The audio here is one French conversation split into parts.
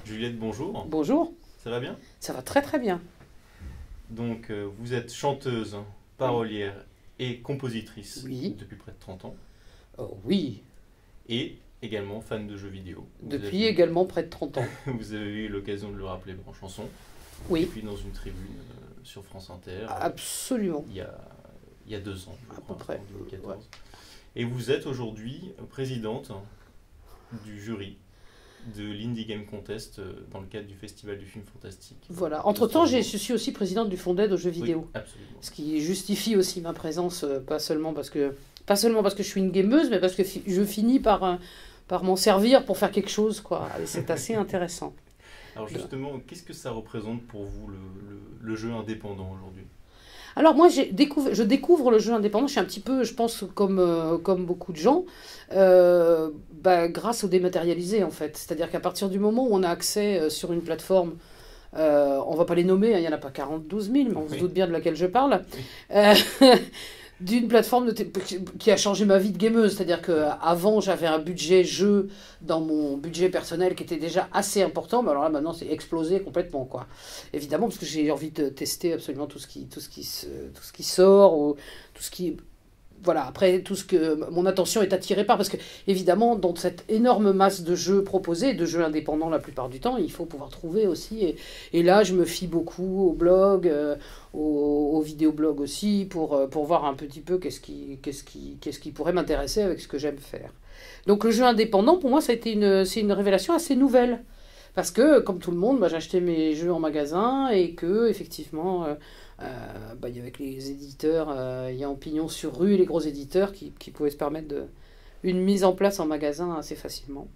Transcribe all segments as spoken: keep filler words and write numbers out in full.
Juliette, bonjour. Bonjour. Ça va bien? Ça va très très bien. Donc, euh, vous êtes chanteuse, parolière et compositrice Oui. depuis près de trente ans. Oh, oui. Et également fan de jeux vidéo. Vous Depuis avez, également près de trente ans. Vous avez eu l'occasion de le rappeler en chanson. Et Oui, puis dans une tribune euh, sur France Inter. euh, absolument. il, y a, il y a deux ans, je À crois, peu près, en deux mille quatorze. ouais. Et vous êtes aujourd'hui présidente du jury de l'Indie Game Contest euh, dans le cadre du Festival du film fantastique. Voilà. de Entre-temps, j'ai- Strasbourg. je suis aussi présidente du Fonds d'aide aux jeux Oui, vidéo. absolument. Ce qui justifie aussi ma présence, euh, pas seulement parce que, pas seulement parce que je suis une gameuse, mais parce que fi- je finis par, euh, par m'en servir pour faire quelque chose, quoi. Et c'est assez intéressant. Alors justement, qu'est-ce que ça représente pour vous le, le, le jeu indépendant aujourd'hui? Alors moi, j'ai découvert, je découvre le jeu indépendant, je suis un petit peu, je pense, comme, euh, comme beaucoup de gens, euh, bah, grâce au dématérialisé en fait. C'est-à-dire qu'à partir du moment où on a accès euh, sur une plateforme, euh, on va pas les nommer, hein, il n'y en a pas quarante-douze mille, mais on se Oui. doute bien de laquelle je parle, Oui. euh, d'une plateforme de té- qui a changé ma vie de gameuse. C'est-à-dire qu'avant, j'avais un budget jeu dans mon budget personnel qui était déjà assez important, mais alors là maintenant c'est explosé complètement, quoi. Évidemment, parce que j'ai envie de tester absolument tout ce qui, tout ce qui, se- tout ce qui sort, ou tout ce qui... Voilà, après, tout ce que mon attention est attirée par, parce que, évidemment, dans cette énorme masse de jeux proposés, de jeux indépendants la plupart du temps, il faut pouvoir trouver aussi. Et, et là, je me fie beaucoup au blog, euh, aux, aux vidéoblogs aussi, pour, euh, pour voir un petit peu qu'est-ce qui, qu'est-ce qui, qu'est-ce qui pourrait m'intéresser avec ce que j'aime faire. Donc, le jeu indépendant, pour moi, ça a été une, c'est une révélation assez nouvelle. Parce que, comme tout le monde, bah, j'achetais mes jeux en magasin et que, effectivement, euh, euh, bah, il y avait que les éditeurs, euh, il y a en pignon sur rue, les gros éditeurs qui, qui pouvaient se permettre de, une mise en place en magasin assez facilement.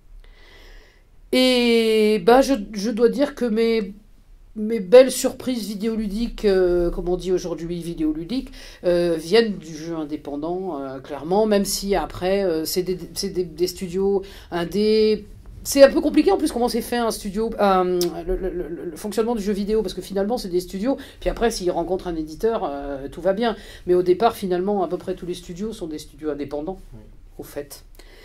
Et bah, je, je dois dire que mes, mes belles surprises vidéoludiques, euh, comme on dit aujourd'hui vidéoludiques, euh, viennent du jeu indépendant, euh, clairement, même si après, euh, c'est des, c'est des, des studios indés. C'est un peu compliqué en plus comment c'est fait un studio, euh, le, le- le- le fonctionnement du jeu vidéo, parce que finalement c'est des studios, puis après s'ils rencontrent un éditeur, euh, tout va bien. Mais au départ, finalement, à peu près tous les studios sont des studios indépendants, Oui. au fait.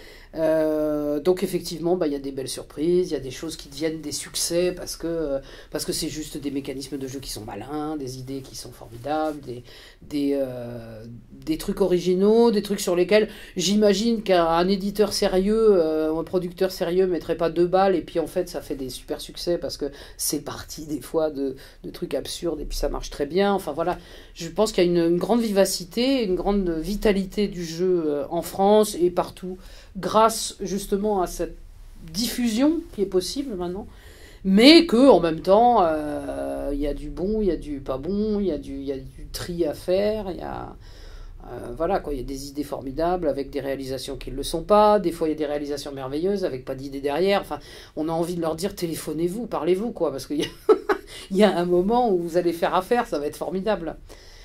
Euh, donc effectivement, bah, il y a des belles surprises, il y a des choses qui deviennent des succès parce que euh, parce que c'est juste des mécanismes de jeu qui sont malins, des idées qui sont formidables, des, des, euh, des trucs originaux, des trucs sur lesquels j'imagine qu'un éditeur sérieux, euh, un producteur sérieux mettrait pas deux balles et puis en fait ça fait des super succès parce que c'est parti des fois de, de trucs absurdes et puis ça marche très bien. Enfin voilà, je pense qu'il y a une, une grande vivacité, une grande vitalité du jeu euh, en France et partout, grâce justement à cette diffusion qui est possible maintenant, mais que en même temps, euh, il y a du bon, il y a du pas bon, il y a du, il y a du tri à faire, il y a... euh, voilà quoi, il y a des idées formidables avec des réalisations qui ne le sont pas, des fois il y a des réalisations merveilleuses avec pas d'idées derrière, enfin on a envie de leur dire téléphonez-vous, parlez-vous quoi, parce qu'il y a, il y a un moment où vous allez faire affaire, ça va être formidable.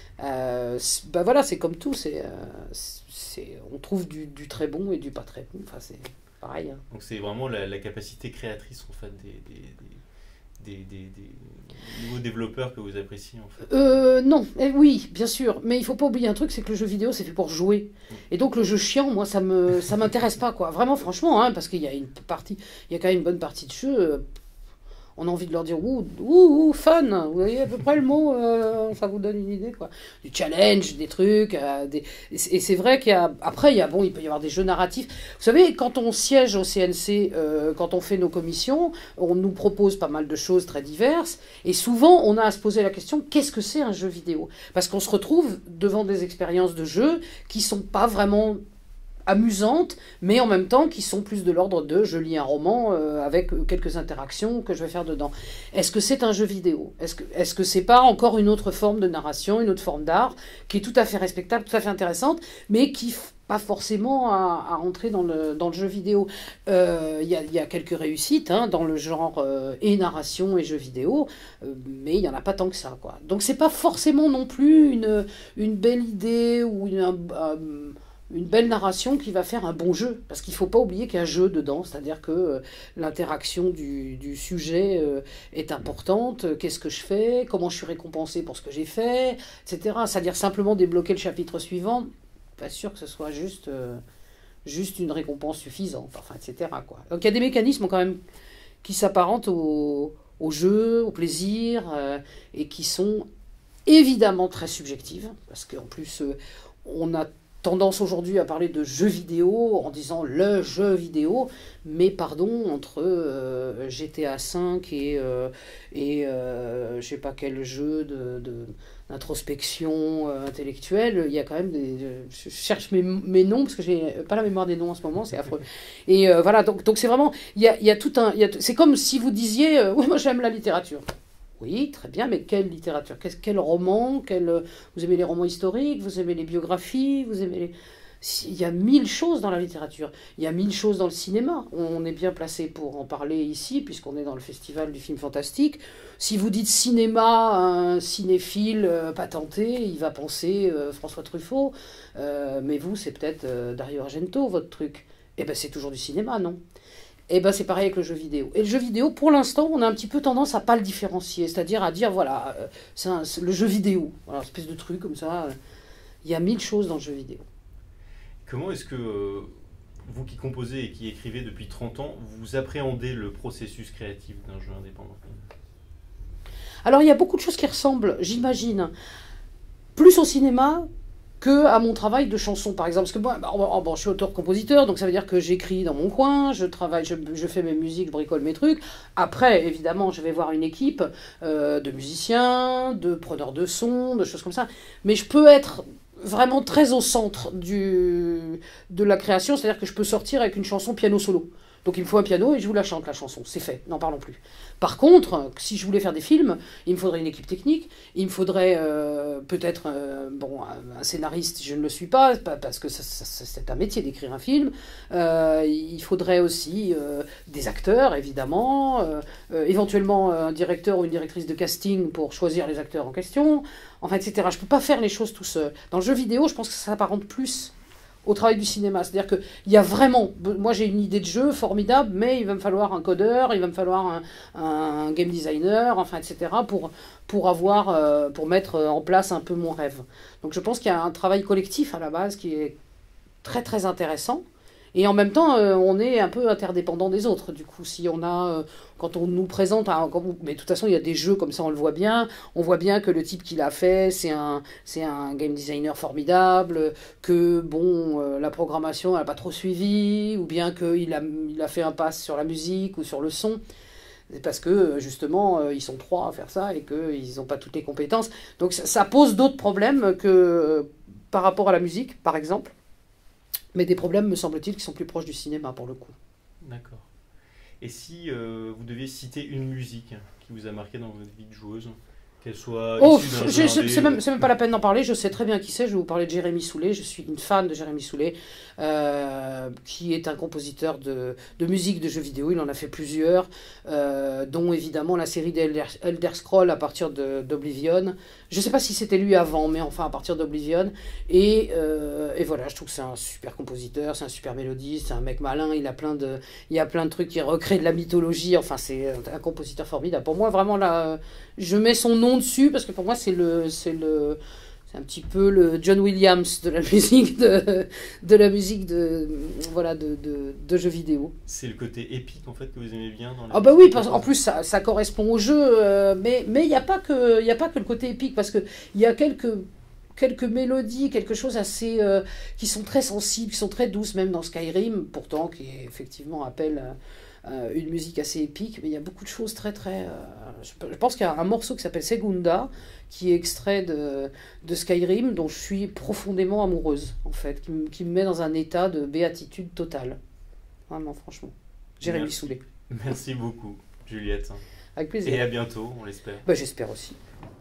Euh, c'est- bah voilà, c'est comme tout, c'est, euh, c'est, on trouve du, du très bon et du pas très bon, enfin c'est pareil, hein. Donc c'est vraiment la, la capacité créatrice en fait des, des, des, des, des- des nouveaux développeurs que vous appréciez en fait. Euh, non, eh oui, bien sûr, mais il faut pas oublier un truc, c'est que le jeu vidéo c'est fait pour jouer. Et donc le jeu chiant, moi ça me ça m'intéresse pas quoi. Vraiment franchement, hein, parce qu'il y a une partie, il y a quand même une bonne partie de jeu. euh, On a envie de leur dire ouh, ouh, ouh, fun, vous voyez à peu près le mot, euh, ça vous donne une idée quoi. Du challenge, des trucs, euh, des... et c'est et c'est vrai qu'il y a, après il y a, bon, il peut y avoir des jeux narratifs. Vous savez, quand on siège au C N C, euh, quand on fait nos commissions, on nous propose pas mal de choses très diverses, et souvent on a à se poser la question, qu'est-ce que c'est un jeu vidéo? Parce qu'on se retrouve devant des expériences de jeu qui sont pas vraiment amusantes, mais en même temps qui sont plus de l'ordre de je lis un roman euh, avec quelques interactions que je vais faire dedans. Est-ce que c'est un jeu vidéo? Est-ce que est-ce que c'est pas encore une autre forme de narration, une autre forme d'art qui est tout à fait respectable, tout à fait intéressante, mais qui f- pas forcément à, à entrer dans le, dans le jeu vidéo. Euh, Il y, a, il y a quelques réussites hein, dans le genre euh, et narration et jeu vidéo, euh, mais il n'y en a pas tant que ça, quoi. Donc c'est pas forcément non plus une, une belle idée ou une, un- un- une belle narration qui va faire un bon jeu. Parce qu'il ne faut pas oublier qu'il y a un jeu dedans, c'est-à-dire que euh, l'interaction du, du sujet euh, est importante. Qu'est-ce que je fais? Comment je suis récompensé pour ce que j'ai fait? Etc. C'est-à-dire simplement débloquer le chapitre suivant. Pas sûr que ce soit juste, euh, juste une récompense suffisante, enfin, et cetera, quoi. Donc il y a des mécanismes quand même qui s'apparentent au, au jeu, au plaisir, euh, et qui sont évidemment très subjectives, parce qu'en plus, euh, on a tendance aujourd'hui à parler de jeux vidéo en disant le jeu vidéo, mais pardon, entre euh, G T A cinq et, euh, et euh, je sais pas quel jeu de, de, d'introspection euh, intellectuelle, il y a quand même des... Je cherche mes, mes noms, parce que j'ai pas la mémoire des noms en ce moment, c'est affreux. Et euh, voilà, donc, donc c'est vraiment... Il y a, il y a tout un... Il y a, c'est comme si vous disiez, euh, oui, moi j'aime la littérature. Oui, très bien, mais quelle littérature? Quel, quel roman? Quel, vous aimez les romans historiques? Vous aimez les biographies? Vous aimez les... Il y a mille choses dans la littérature. Il y a mille choses dans le cinéma. On est bien placé pour en parler ici, puisqu'on est dans le festival du film fantastique. Si vous dites cinéma, un cinéphile euh, patenté, il va penser euh, François Truffaut. Euh, mais vous, c'est peut-être euh, Dario Argento, votre truc. Eh bien, c'est toujours du cinéma, non? Et ben c'est pareil avec le jeu vidéo. Et le jeu vidéo, pour l'instant, on a un petit peu tendance à pas le différencier, c'est-à-dire à dire, voilà, euh, c'est, un, c'est le jeu vidéo, voilà, espèce de truc comme ça. Il euh, y a mille choses dans le jeu vidéo. Comment est-ce que, euh, vous qui composez et qui écrivez depuis trente ans, vous appréhendez le processus créatif d'un jeu indépendant? Alors, il y a beaucoup de choses qui ressemblent, j'imagine, plus au cinéma que à mon travail de chanson, par exemple. Parce que moi, bon, bon, je suis auteur-compositeur, donc ça veut dire que j'écris dans mon coin, je travaille, je, je fais mes musiques, je bricole mes trucs. Après, évidemment, je vais voir une équipe euh, de musiciens, de preneurs de sons, de choses comme ça. Mais je peux être vraiment très au centre du, de la création, c'est-à-dire que je peux sortir avec une chanson piano solo. Donc il me faut un piano et je vous la chante, la chanson. C'est fait, n'en parlons plus. Par contre, si je voulais faire des films, il me faudrait une équipe technique, il me faudrait euh, peut-être euh, bon, un scénariste, je ne le suis pas, parce que ça, ça, c'est un métier d'écrire un film. Euh, il faudrait aussi euh, des acteurs, évidemment, euh, euh, éventuellement un directeur ou une directrice de casting pour choisir les acteurs en question, enfin, et cetera. Je ne peux pas faire les choses tout seul. Dans le jeu vidéo, je pense que ça s'apparente plus au travail du cinéma. C'est-à-dire qu'il y a vraiment... Moi, j'ai une idée de jeu formidable, mais il va me falloir un codeur, il va me falloir un, un game designer, enfin, et cetera, pour, pour, avoir, euh, pour mettre en place un peu mon rêve. Donc, je pense qu'il y a un travail collectif, à la base, qui est très, très intéressant. Et en même temps, euh, on est un peu interdépendant des autres. Du coup, si on a... Euh, quand on nous présente... Un, mais de toute façon, il y a des jeux comme ça, on le voit bien. On voit bien que le type qui l'a fait, c'est un, c'est un game designer formidable, que, bon, euh, la programmation, elle n'a pas trop suivi, ou bien qu'il a, il a fait un pass sur la musique ou sur le son. C'est parce que, justement, euh, ils sont trois à faire ça et qu'ils n'ont pas toutes les compétences. Donc, ça, ça pose d'autres problèmes que euh, par rapport à la musique, par exemple. Mais des problèmes, me semble-t-il, qui sont plus proches du cinéma, pour le coup. D'accord. Et si euh, vous deviez citer une musique qui vous a marqué dans votre vie de joueuse, qu'elle soit oh, issue d'un je, jeu c'est, même, c'est même pas la peine d'en parler, je sais très bien qui c'est, je vais vous parler de Jérémy Soulet, je suis une fan de Jérémy Soulet, euh, qui est un compositeur de, de musique de jeux vidéo, il en a fait plusieurs, euh, dont évidemment la série d'Elder Elder Scrolls à partir de, d'Oblivion. Je sais pas si c'était lui avant, mais enfin à partir d'Oblivion. Et, euh, et voilà, je trouve que c'est un super compositeur, c'est un super mélodiste, c'est un mec malin, il a plein de, il y a plein de trucs qui recréent de la mythologie, enfin c'est un compositeur formidable. Pour moi, vraiment, là, je mets son nom dessus, parce que pour moi, c'est le... C'est le c'est un petit peu le John Williams de la musique de, de la musique de voilà de, de, de jeux vidéo. C'est le côté épique en fait que vous aimez bien dans la Ah bah oui, parce, en plus ça, ça correspond au jeu, euh, mais mais il n'y a pas que il y a pas que le côté épique, parce que il y a quelques quelques mélodies, quelque chose assez euh, qui sont très sensibles, qui sont très douces, même dans Skyrim, pourtant qui est effectivement appelle euh, une musique assez épique, mais il y a beaucoup de choses très très... Euh, je, je pense qu'il y a un morceau qui s'appelle Segunda, qui est extrait de, de Skyrim, dont je suis profondément amoureuse, en fait, qui, me- qui me met dans un état de béatitude totale. Vraiment, franchement. Jérémy Merci. Soulet. Merci beaucoup, Juliette. Avec Et plaisir. à bientôt, on l'espère. Bah, j'espère aussi.